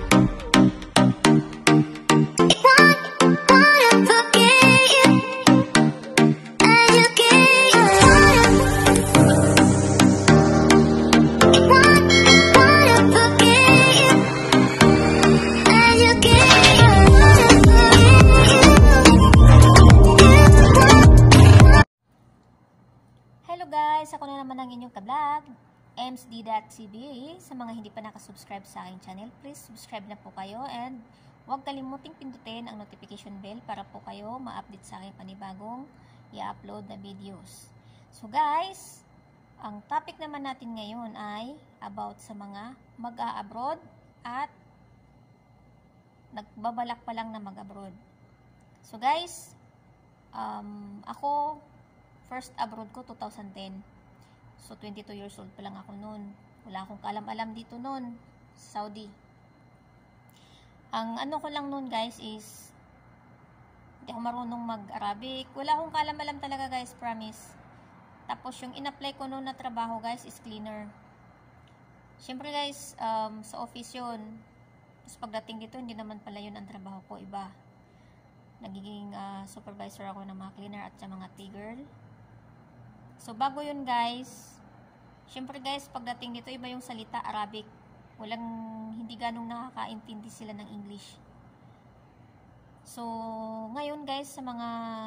Hello guys! Ako na naman ang inyong ka-vlog, emsd.cb. Sa mga hindi pa nakasubscribe sa aking channel, please subscribe na po kayo and huwag kalimuting pindutin ang notification bell para po kayo ma-update sa aking panibagong i-upload na videos. So guys, ang topic naman natin ngayon ay about sa mga mag-a-abroad at nagbabalak pa lang na mag-abroad. So guys, ako first abroad ko 2010. So 22 years old pa lang ako noon. Wala akong kaalam-alam dito noon sa Saudi. Ang ano ko lang noon guys is hindi ako marunong mag-Arabic. Wala akong kaalam-alam talaga guys, promise. Tapos yung in-apply ko noon na trabaho guys is cleaner. Syempre guys, sa office yun. Tapos pagdating dito, hindi naman pala yun ang trabaho ko, iba. Nagiging supervisor ako ng mga cleaner at sa mga tea-girl. So, bago yun guys, syempre guys, pagdating dito, iba yung salita, Arabic. Hindi ganong nakakaintindi sila ng English. So, ngayon guys, sa mga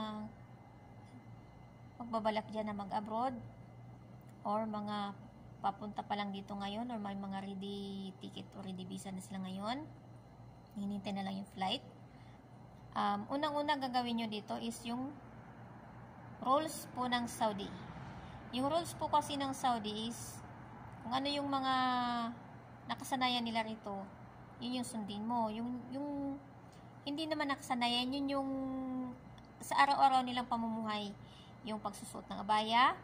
magbabalak dyan na mag-abroad, or mga papunta pa lang dito ngayon, or may mga ready ticket o ready visa na sila ngayon, hinintay na lang yung flight. Unang-una gagawin nyo dito is yung rules po ng Saudi. Yung rules po kasi ng Saudi is kung ano yung mga nakasanayan nila rito, yun yung sundin mo. Yung hindi naman nakasanayan, yun yung sa araw-araw nilang pamumuhay. Yung pagsusuot ng abaya,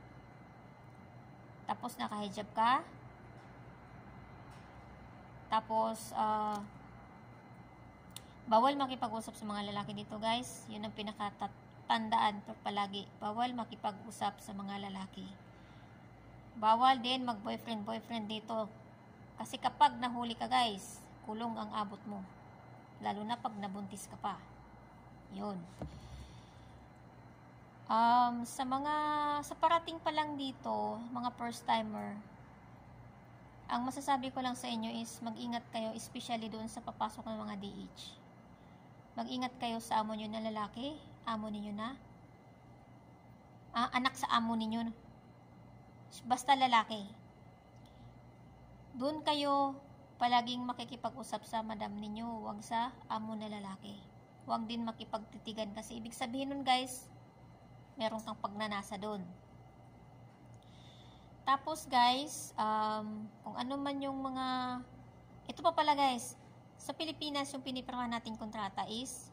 tapos nakahijab ka, tapos bawal makipag-usap sa mga lalaki dito guys. Yun ang pinakatandaan palagi. Bawal makipag-usap sa mga lalaki. Bawal din mag-boyfriend dito. Kasi kapag nahuli ka guys, kulong ang abot mo. Lalo na pag nabuntis ka pa. Yun. Sa parating pa lang dito, mga first timer, ang masasabi ko lang sa inyo is mag-ingat kayo, especially doon sa papasok ng mga DH. Mag-ingat kayo sa amo nyo na lalaki, amo ninyo na, anak sa amo ninyo, basta lalaki. Doon kayo palaging makikipag-usap sa madam ninyo, huwag sa amo na lalaki. Huwag din makipagtitigan kasi ibig sabihin nun guys, meron kang pagnanasa doon. Tapos guys, kung ano man yung mga, ito pa pala guys, sa Pilipinas, yung pinipirmahan nating kontrata is,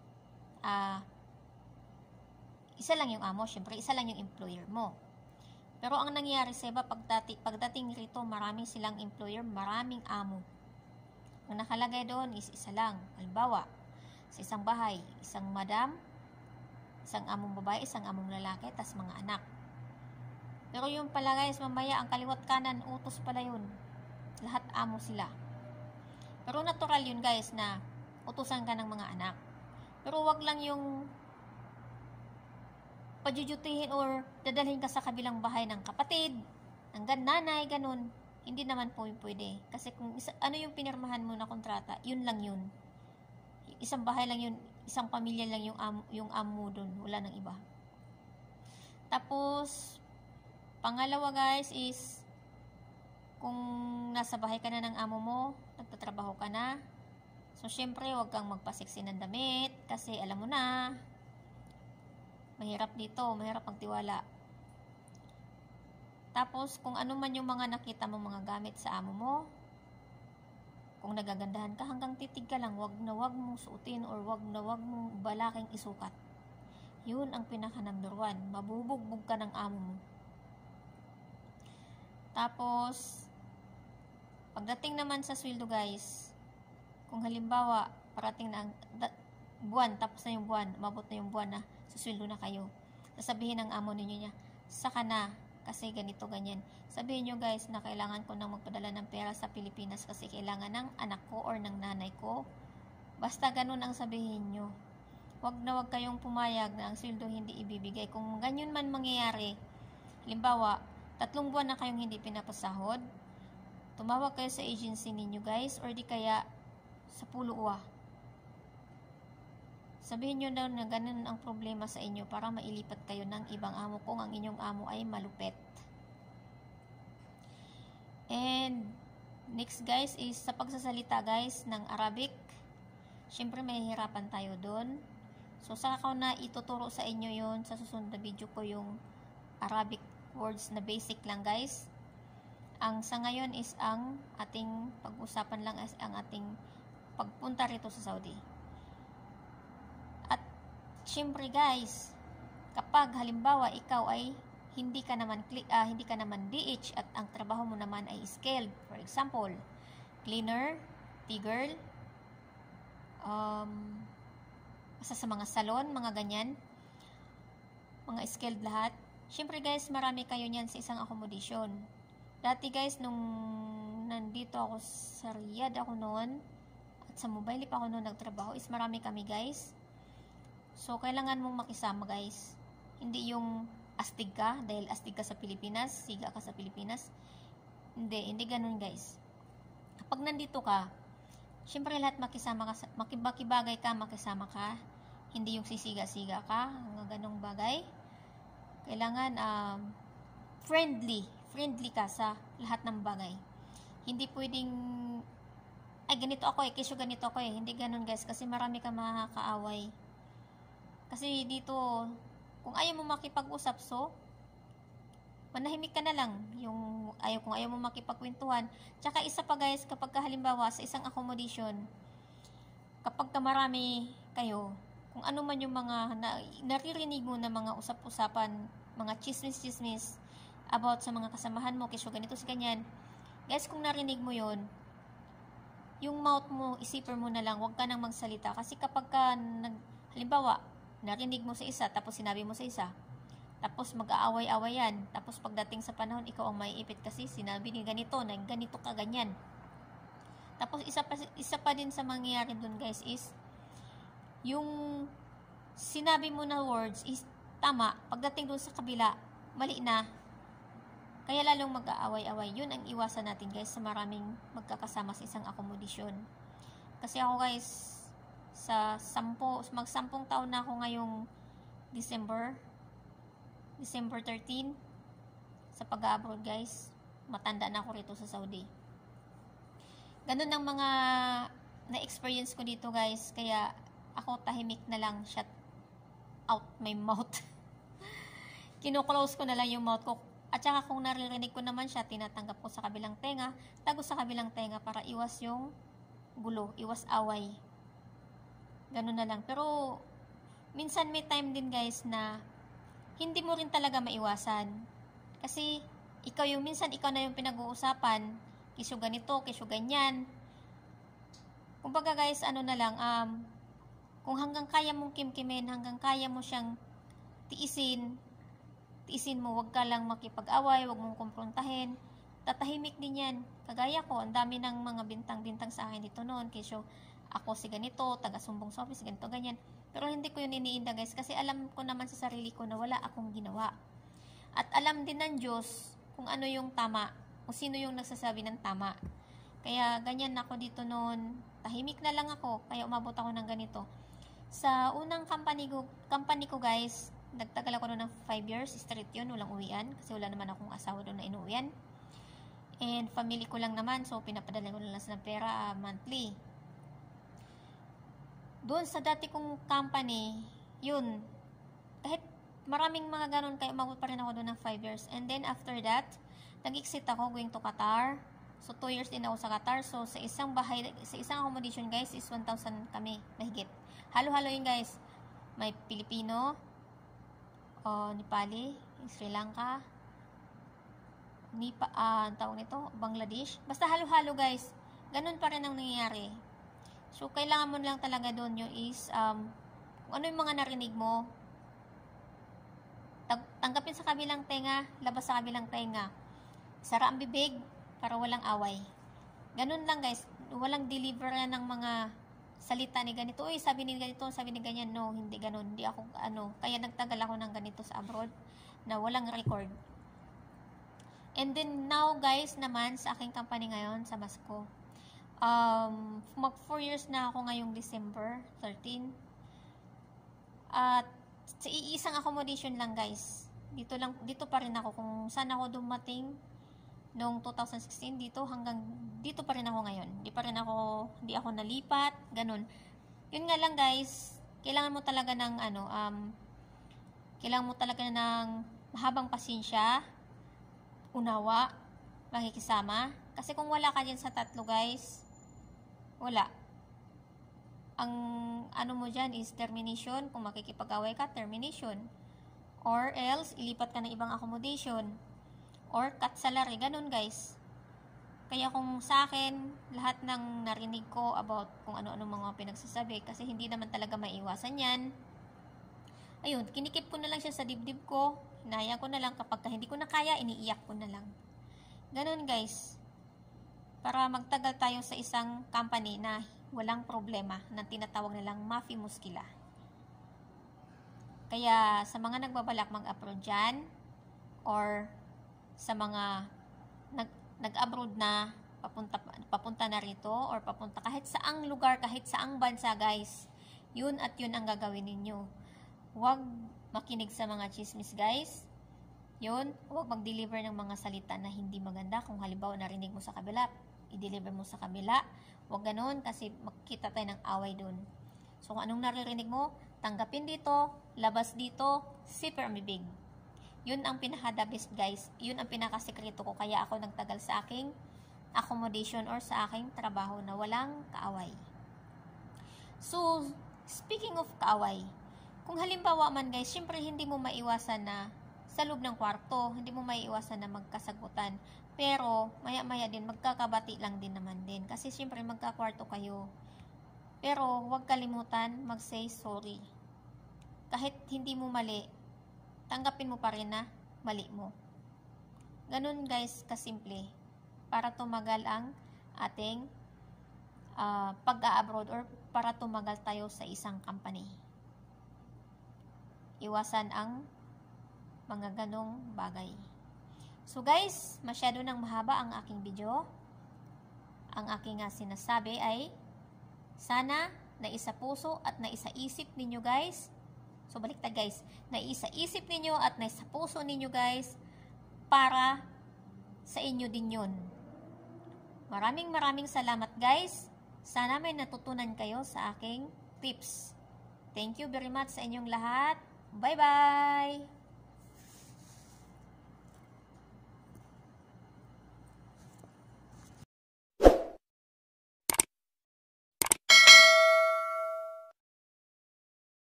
isa lang yung amo, syempre, isa lang yung employer mo. Pero ang nangyayari sa iba, pagdating rito, maraming silang employer, maraming amo. Ang nakalagay doon is isa lang. Halimbawa, sa isang bahay, isang madam, isang among babae, isang among lalaki, tas mga anak. Pero yung pala guys, mamaya, ang kaliwat kanan, utos pala yun. Lahat amo sila. Pero natural yun guys na utusan ka ng mga anak. Pero wag lang yung pajujutihin or dadalhin ka sa kabilang bahay ng kapatid, ng nanay, ganun. Hindi naman po yung pwede. Kasi kung ano yung pinirmahan mo na kontrata, yun lang yun. Isang bahay lang yun, isang pamilya lang yung amo doon. Wala nang iba. Tapos, pangalawa guys is, kung nasa bahay ka na ng amo mo, nagtatrabaho ka na, so syempre huwag kang magpasiksi ng damit kasi alam mo na, mahirap dito, mahirap magtiwala. Tapos kung ano man yung mga nakita mo mga gamit sa amo mo, kung nagagandahan ka, hanggang titig ka lang, wag na wag mong suotin or wag na wag mong balaking isukat. Yun ang pinaka number 1, mabubugbog ka ng amo mo. Tapos pagdating naman sa sweldo guys, kung halimbawa parating na ang buwan, tapos na yung buwan, umabot na yung buwan na, susweldo na kayo, sasabihin ng amo ninyo niya, saka na kasi ganito, ganyan. Sabihin nyo guys na kailangan ko nang magpadala ng pera sa Pilipinas kasi kailangan ng anak ko or ng nanay ko. Basta ganun ang sabihin nyo. Wag na wag kayong pumayag na ang sweldo hindi ibibigay. Kung ganyan man mangyayari, halimbawa, 3 buwan na kayong hindi pinapasahod, tumawag kayo sa agency ninyo guys, or di kaya sa puluwa. Sabihin nyo daw na ganun ang problema sa inyo para mailipat kayo ng ibang amo kung ang inyong amo ay malupet. And next guys is sa pagsasalita guys ng Arabic. Syempre may hirapan tayo doon. So saka ko na ituturo sa inyo yon sa susunod na video ko, yung Arabic words na basic lang guys. Ang sa ngayon is ang ating pag-usapan lang as ang ating pagpunta rito sa Saudi. At syempre guys, kapag halimbawa ikaw ay hindi ka naman DH at ang trabaho mo naman ay skilled, for example, cleaner, tea-girl, sa mga salon, mga ganyan, mga skilled lahat. Syempre guys, marami kayo niyan sa isang accommodation. Dati guys, nung nandito ako sa Riyadh ako noon, at sa Mobile pa ako noon nagtrabaho, is marami kami guys. So, kailangan mong makisama guys. Hindi yung astig ka, dahil astig ka sa Pilipinas, siga ka sa Pilipinas. Hindi ganun guys. Kapag nandito ka, syempre lahat makisama ka, makibagay ka, makisama ka. Hindi yung sisiga-siga ka, mga ganong bagay. Kailangan friendly ka sa lahat ng bagay. Hindi pwedeng ay ganito ako kesyo ganito ako hindi ganun guys, kasi marami kang makakaaway. Kasi dito kung ayaw mo makipag-usap, so manahimik ka na lang. Kung ayaw mo makipagkwentuhan. Tsaka isa pa guys, kapag halimbawa sa isang accommodation, kapag marami kayo, kung ano man yung mga naririnig mo na mga usap-usapan, mga chismis about sa mga kasamahan mo, kesyo ganito si ganyan, guys, kung narinig mo yon, yung mouth mo, isipin mo na lang, huwag ka nang magsalita. Kasi kapag halimbawa, narinig mo sa isa, tapos sinabi mo sa isa, tapos mag-aaway-away yan, tapos pagdating sa panahon, ikaw ang maiipit kasi sinabi ni ganito, na ganito ka, ganyan. Tapos isa pa din sa mangyayari dun guys is, yung sinabi mo na words is tama, pagdating dun sa kabila, mali na. Kaya lalong mag-aaway-away. Yun ang iwasan natin guys sa maraming magkakasama sa isang accommodation. Kasi ako guys, mag-10 taon na ako ngayong December 13 sa pag-abroad guys. Matanda na ako rito sa Saudi. Ganun ang mga na-experience ko dito guys, kaya ako tahimik na lang, shut out my mouth. Kino-close ko na lang yung mouth ko. At saka kung naririnig ko naman siya, tinatanggap ko sa kabilang tenga, tago sa kabilang tenga para iwas yung gulo, iwas away. Ganun na lang. Pero minsan may time din guys na hindi mo rin talaga maiwasan. Kasi minsan ikaw na yung pinag-uusapan, kisyo ganito, kisyo ganyan. Kumbaga guys, ano na lang, kung hanggang kaya mong kimkimin, hanggang kaya mo siyang tiisin mo, wag ka lang makipag-away, wag mong kumprontahin, tatahimik din yan. Kagaya ko, ang dami ng mga bintang-bintang sa akin dito noon, kesyo ako si ganito, taga-sumbong sa office, ganito, ganyan. Pero hindi ko yun iniinda guys, kasi alam ko naman sa sarili ko na wala akong ginawa. At alam din ng Diyos kung ano yung tama, kung sino yung nagsasabi ng tama. Kaya ganyan ako dito noon, tahimik na lang ako, kaya umabot ako ng ganito. Sa unang company ko guys, nagtagal ako noon ng 5 years, straight yun, walang uwian, kasi wala naman akong asawa doon na inuwian. And family ko lang naman, so pinapadala ko lang ng pera monthly. Doon sa dati kong company, yun, kahit maraming mga ganun, kaya umabot pa rin ako doon ng 5 years. And then after that, nag-exit ako going to Qatar. So 2 years din ako sa Qatar. So sa isang bahay, sa isang accommodation guys, is 1,000 kami, mahigit. Halo-halo yun guys. May Pilipino, Nepali, Sri Lanka, tawag nito, Bangladesh. Basta halo-halo guys. Ganun pa rin ang nangyayari. So, kailangan mo lang talaga doon yung is, kung ano yung mga narinig mo, Tanggapin sa kabilang tenga, labas sa kabilang tenga. Sara ang bibig para walang away. Ganun lang guys, walang deliver ng mga salita ni ganito. Uy, sabi ni ganito, sabi ni ganyan. No, hindi ganun. Hindi ako, kaya nagtagal ako ng ganito sa abroad na walang record. And then now guys naman sa aking company ngayon sa Basco. Mag 4 years na ako ngayong December 13. At sa iisang accommodation lang guys. Dito pa rin ako kung saan ako dumating noong 2016 dito hanggang dito pa rin ako ngayon. Hindi ako nalipat, ganun. Yun nga lang guys, kailangan mo talaga ng mahabang pasensya, unawa, makikisama. Kasi kung wala ka dyan sa tatlo guys, wala. Ang mo dyan is termination. Kung makikipag-away ka, termination. Or else, ilipat ka ng ibang accommodation. Or cut salary. Ganun guys. Kaya kung sa akin, lahat ng narinig ko about kung ano-ano mga pinagsasabi, kasi hindi naman talaga maiwasan yan. Ayun, kinikip ko na lang siya sa dibdib ko. Hinaya ko na lang. Kapag hindi ko na kaya, iniiyak ko na lang. Ganun guys. Para magtagal tayo sa isang company na walang problema, na tinatawag nilang Mafi Muskila. Kaya sa mga nagbabalak mag-abroad dyan, or sa mga nag-abroad na papunta na rito, or papunta kahit saang lugar, kahit saang bansa guys, yun at yun ang gagawin ninyo. Huwag makinig sa mga chismis guys. Yun, huwag mag-deliver ng mga salita na hindi maganda. Kung halimbawa narinig mo sa kabila, i-deliver mo sa kabila. Huwag ganun kasi makikita tayo ng away dun. So kung anong naririnig mo, tanggapin dito, labas dito, zipper ang bibig. Yun ang pinaka-the best guys. Yun ang pinaka-sekreto ko. Kaya ako nagtagal sa aking accommodation or sa aking trabaho na walang kaaway. So, speaking of kaaway, kung halimbawa man guys, syempre hindi mo maiwasan na sa loob ng kwarto, hindi mo maiiwasan na magkasagutan. Pero, maya-maya din, magkakabati lang din naman din. Kasi syempre, magkakwarto kayo. Pero, huwag kalimutan mag-say sorry. Kahit hindi mo mali, tanggapin mo pa rin na mali mo. Ganun guys, kasimple. Para tumagal ang ating pag-a-abroad or para tumagal tayo sa isang company. Iwasan ang mga ganong bagay. So guys, masyado nang mahaba ang aking video. Ang aking sinasabi ay sana naisapuso at naisaisip ninyo guys. So baliktad guys, naisaisip ninyo at naisapuso ninyo guys para sa inyo din yun. Maraming salamat guys. Sana may natutunan kayo sa aking tips. Thank you very much sa inyong lahat. Bye-bye!